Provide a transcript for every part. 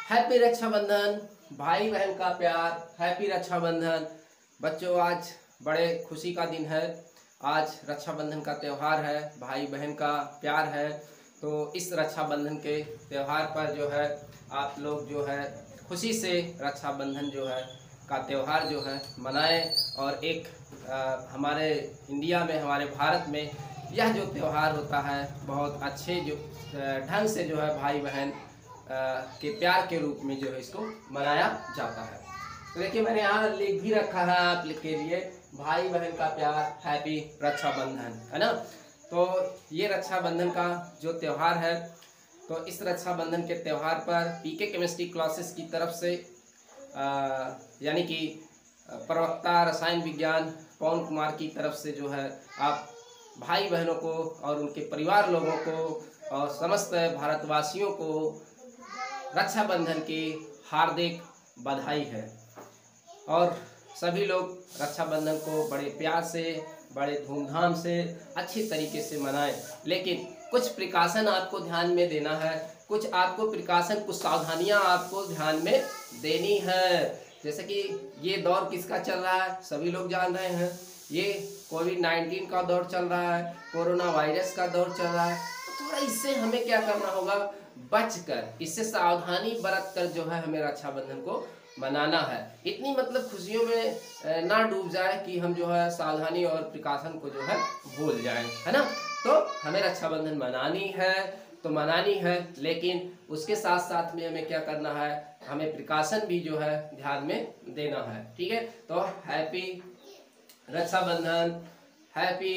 Happy Rakshabandhan. भाई बहन का प्यार, हैप्पी रक्षाबंधन। बच्चों, आज बड़े खुशी का दिन है। आज रक्षाबंधन का त्यौहार है, भाई बहन का प्यार है। तो इस रक्षाबंधन के त्यौहार पर जो है आप लोग जो है खुशी से रक्षाबंधन जो है का त्यौहार जो है मनाएं। और एक हमारे इंडिया में, हमारे भारत में यह जो त्यौहार होता है बहुत अच्छे जो ढंग से जो है भाई बहन के प्यार के रूप में जो है इसको मनाया जाता है। तो देखिए, मैंने यहाँ लिख भी रखा है आप के लिए, भाई बहन का प्यार, हैप्पी रक्षाबंधन, है ना। तो ये रक्षाबंधन का जो त्यौहार है, तो इस रक्षाबंधन के त्यौहार पर पीके केमिस्ट्री क्लासेस की तरफ से यानी कि प्रवक्ता रसायन विज्ञान पवन कुमार की तरफ से जो है आप भाई बहनों को और उनके परिवार लोगों को और समस्त भारतवासियों को रक्षाबंधन की हार्दिक बधाई है। और सभी लोग रक्षाबंधन को बड़े प्यार से, बड़े धूमधाम से, अच्छी तरीके से मनाएं। लेकिन कुछ प्रिकॉशन आपको ध्यान में देना है, कुछ आपको प्रिकॉशन, कुछ सावधानियां आपको ध्यान में देनी है। जैसे कि ये दौर किसका चल रहा है, सभी लोग जान रहे हैं, ये कोविड-19 का दौर चल रहा है, कोरोना वायरस का दौर चल रहा है। तो थोड़ा इससे हमें क्या करना होगा, बचकर, इससे सावधानी बरत कर जो है हमें रक्षाबंधन को मनाना है। इतनी मतलब खुशियों में ना डूब जाए कि हम जो है सावधानी और प्रिकॉशन को जो है भूल जाएं, है ना। तो हमें रक्षाबंधन मनानी है तो मनानी है, लेकिन उसके साथ साथ में हमें क्या करना है, हमें प्रिकॉशन भी जो है ध्यान में देना है। ठीक है, तो हैप्पी रक्षाबंधन। हैप्पी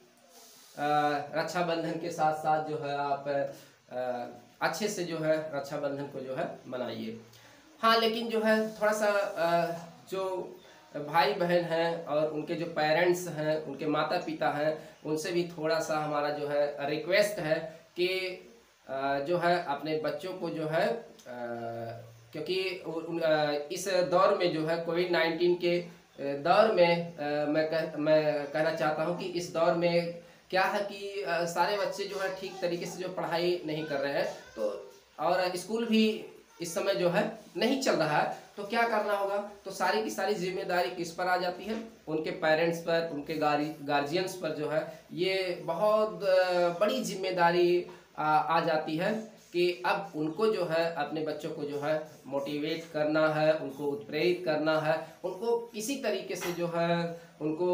रक्षाबंधन के साथ साथ जो है आप अच्छे से जो है रक्षाबंधन को जो है मनाइए। हाँ, लेकिन जो है थोड़ा सा जो भाई बहन हैं और उनके जो पेरेंट्स हैं, उनके माता पिता हैं, उनसे भी थोड़ा सा हमारा जो है रिक्वेस्ट है कि जो है अपने बच्चों को जो है क्योंकि इस दौर में जो है कोविड-19 के दौर में मैं कहना चाहता हूँ कि इस दौर में क्या है कि सारे बच्चे जो है ठीक तरीके से जो पढ़ाई नहीं कर रहे हैं, तो और स्कूल भी इस समय जो है नहीं चल रहा है। तो क्या करना होगा, तो सारी की सारी जिम्मेदारी किस पर आ जाती है, उनके पेरेंट्स पर, उनके गार्जियंस पर जो है ये बहुत बड़ी जिम्मेदारी आ जाती है कि अब उनको जो है अपने बच्चों को जो है मोटिवेट करना है, उनको उत्प्रेरित करना है, उनको किसी तरीके से जो है उनको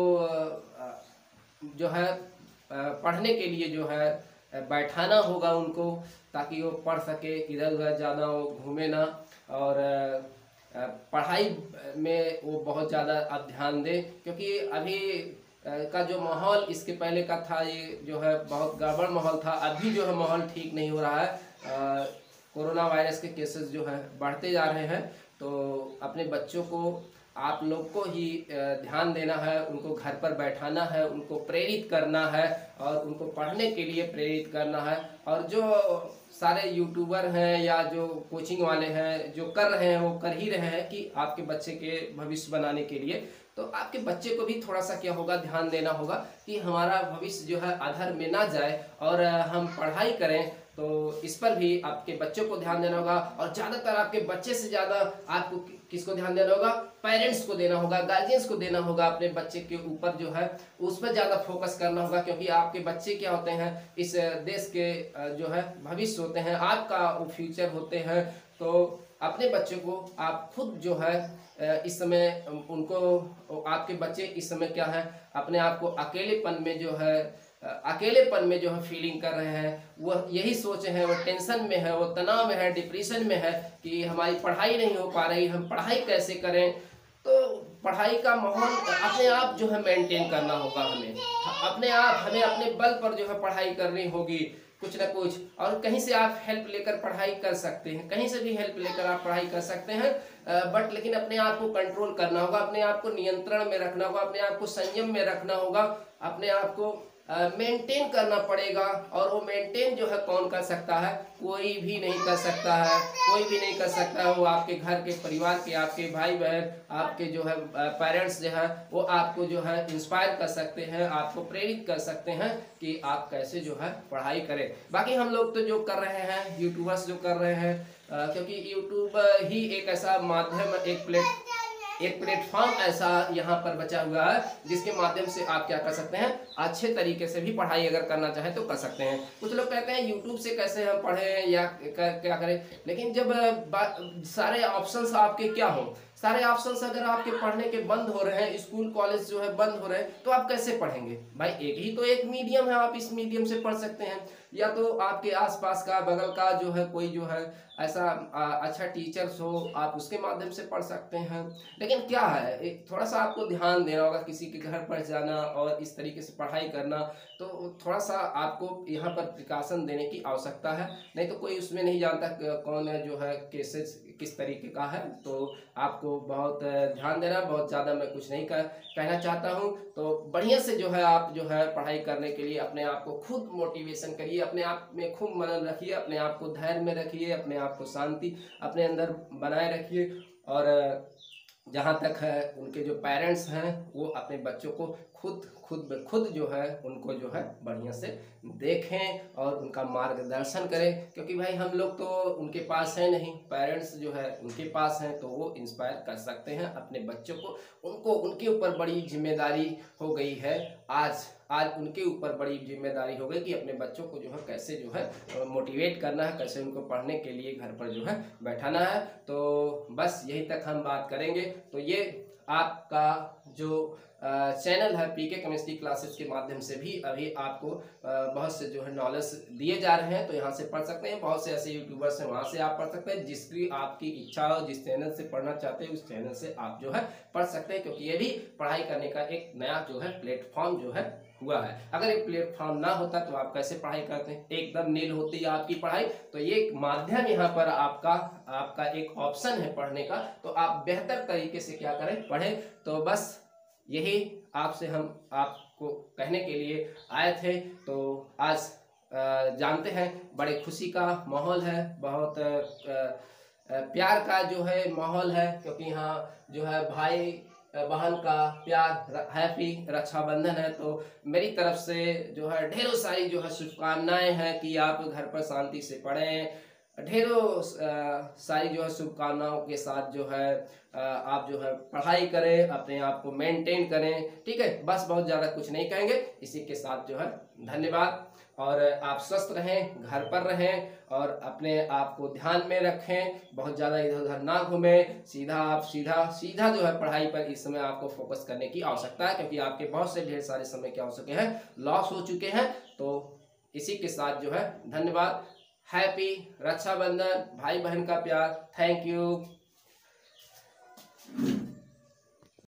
जो है पढ़ने के लिए जो है बैठाना होगा उनको, ताकि वो पढ़ सके, इधर उधर जाना हो, घूमे ना, और पढ़ाई में वो बहुत ज़्यादा अब ध्यान दे। क्योंकि अभी का जो माहौल इसके पहले का था, ये जो है बहुत गड़बड़ माहौल था। अभी जो है माहौल ठीक नहीं हो रहा है, कोरोना वायरस के केसेस जो है बढ़ते जा रहे हैं। तो अपने बच्चों को आप लोग को ही ध्यान देना है, उनको घर पर बैठाना है, उनको प्रेरित करना है और उनको पढ़ने के लिए प्रेरित करना है। और जो सारे यूट्यूबर हैं या जो कोचिंग वाले हैं जो कर रहे हैं, वो कर ही रहे हैं कि आपके बच्चे के भविष्य बनाने के लिए। तो आपके बच्चे को भी थोड़ा सा क्या होगा, ध्यान देना होगा कि हमारा भविष्य जो है अधर में ना जाए और हम पढ़ाई करें। तो इस पर भी आपके बच्चों को ध्यान देना होगा। और ज़्यादातर आपके बच्चे से ज़्यादा आपको किसको ध्यान देना होगा, पेरेंट्स को देना होगा, गार्जियंस को देना होगा। अपने बच्चे के ऊपर जो है उस पर ज़्यादा फोकस करना होगा, क्योंकि आपके बच्चे क्या होते हैं, इस देश के जो है भविष्य होते हैं, आपका वो फ्यूचर होते हैं। तो अपने बच्चों को आप खुद जो है इस समय उनको, आपके बच्चे इस समय क्या है, अपने आप को अकेलेपन में जो है फीलिंग कर रहे हैं। वह यही सोच है, वो टेंशन में है, वो तनाव में है, डिप्रेशन में है कि हमारी पढ़ाई नहीं हो पा रही, हम पढ़ाई कैसे करें। तो पढ़ाई का माहौल अपने आप जो है मेंटेन करना होगा हमें, अपने आप हमें अपने बल पर जो है पढ़ाई करनी होगी कुछ ना कुछ। और कहीं से आप हेल्प लेकर पढ़ाई कर सकते हैं, कहीं से भी हेल्प लेकर आप पढ़ाई कर सकते हैं, बट लेकिन अपने आप को कंट्रोल करना होगा, अपने आप को नियंत्रण में रखना होगा, अपने आप को संयम में रखना होगा, अपने आप को मेंटेन करना पड़ेगा। और वो मेंटेन जो है कौन कर सकता है? कोई भी नहीं कर सकता है, कोई भी नहीं कर सकता है। वो आपके घर के परिवार के, आपके भाई बहन, आपके जो है पेरेंट्स जो है वो आपको जो है इंस्पायर कर सकते हैं, आपको प्रेरित कर सकते हैं कि आप कैसे जो है पढ़ाई करें। बाकी हम लोग तो जो कर रहे हैं, यूट्यूबर्स जो कर रहे हैं, क्योंकि यूट्यूब ही एक ऐसा माध्यम, एक प्लेटफॉर्म ऐसा यहाँ पर बचा हुआ है जिसके माध्यम से आप क्या कर सकते हैं, अच्छे तरीके से भी पढ़ाई अगर करना चाहें तो कर सकते हैं। कुछ लोग कहते हैं यूट्यूब से कैसे हम पढ़ें या क्या करें, लेकिन जब सारे ऑप्शंस आपके क्या हो, सारे ऑप्शंस अगर आपके पढ़ने के बंद हो रहे हैं, स्कूल कॉलेज जो है बंद हो रहे हैं, तो आप कैसे पढ़ेंगे भाई? एक ही तो एक मीडियम है, आप इस मीडियम से पढ़ सकते हैं। या तो आपके आसपास का, बगल का जो है कोई जो है ऐसा अच्छा टीचर्स हो, आप उसके माध्यम से पढ़ सकते हैं। लेकिन क्या है, एक थोड़ा सा आपको ध्यान देना होगा, किसी के घर पर जाना और इस तरीके से पढ़ाई करना, तो थोड़ा सा आपको यहाँ पर प्रिकॉशन देने की आवश्यकता है। नहीं तो कोई उसमें नहीं जानता कौन है जो है केसेस किस तरीके का है, तो आपको बहुत ध्यान देना। बहुत ज़्यादा मैं कुछ नहीं कहना चाहता हूँ। तो बढ़िया से जो है आप जो है पढ़ाई करने के लिए अपने आप को खुद मोटिवेशन करिए, अपने आप में खूब मनन रखिए, अपने आप को धैर्य में रखिए, अपने आप को शांति अपने अंदर बनाए रखिए। और जहाँ तक है उनके जो पेरेंट्स हैं वो अपने बच्चों को खुद जो है उनको जो है बढ़िया से देखें और उनका मार्गदर्शन करें। क्योंकि भाई हम लोग तो उनके पास है नहीं, पेरेंट्स जो है उनके पास हैं, तो वो इंस्पायर कर सकते हैं अपने बच्चों को। उनको उनके ऊपर बड़ी जिम्मेदारी हो गई है, आज उनके ऊपर बड़ी जिम्मेदारी हो गई कि अपने बच्चों को जो है कैसे जो है मोटिवेट करना है, कैसे उनको पढ़ने के लिए घर पर जो है बैठाना है। तो बस यही तक हम बात करेंगे। तो ये आपका जो चैनल है पीके केमिस्ट्री क्लासेस के माध्यम से भी अभी आपको बहुत से जो है नॉलेज दिए जा रहे हैं, तो यहाँ से पढ़ सकते हैं। बहुत से ऐसे यूट्यूबर्स हैं, वहाँ से आप पढ़ सकते हैं। जिसकी आपकी इच्छा हो, जिस चैनल से पढ़ना चाहते हैं उस चैनल से आप जो है पढ़ सकते हैं। क्योंकि ये भी पढ़ाई करने का एक नया जो है प्लेटफॉर्म जो है हुआ है। अगर एक प्लेटफॉर्म ना होता तो आप कैसे पढ़ाई करते हैं, एकदम नील होती आपकी पढ़ाई। तो ये एक माध्यम यहाँ पर आपका एक ऑप्शन है पढ़ने का, तो आप बेहतर तरीके से क्या करें, पढ़ें। तो बस यही आपसे हम आपको कहने के लिए आए थे। तो आज जानते हैं बड़े खुशी का माहौल है, बहुत प्यार का जो है माहौल है। क्योंकि यहाँ जो है भाई बहन का प्यार, हैप्पी रक्षाबंधन है। तो मेरी तरफ से जो है ढेरों सारी जो है शुभकामनाएं हैं कि आप घर पर शांति से पढ़ें। ढेरों सारी जो है शुभकामनाओं के साथ जो है आप जो है पढ़ाई करें, अपने आप को मेंटेन करें। ठीक है, बस बहुत ज़्यादा कुछ नहीं कहेंगे। इसी के साथ जो है धन्यवाद। और आप स्वस्थ रहें, घर पर रहें और अपने आप को ध्यान में रखें। बहुत ज़्यादा इधर उधर ना घूमें, सीधा जो है पढ़ाई पर इस समय आपको फोकस करने की आवश्यकता है। क्योंकि आपके बहुत से ढेर सारे समय क्या हो चुके हैं, लॉस हो चुके हैं। तो इसी के साथ जो है धन्यवाद। हैप्पी रक्षाबंधन, भाई बहन का प्यार। Thank you.